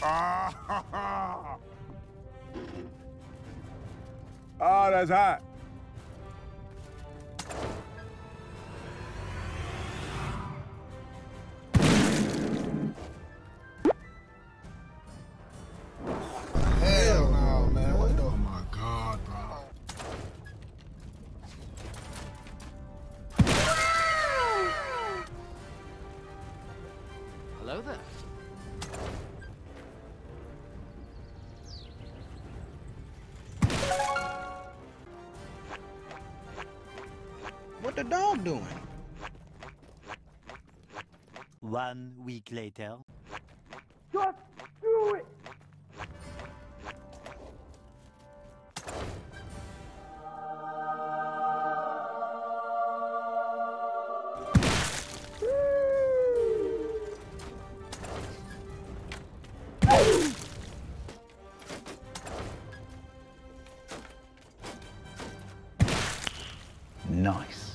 Ah, oh, that's hot. Hell no, man. What the? Oh my God, bro. Hello there. What the dog doing? 1 week later. Just do it. Nice.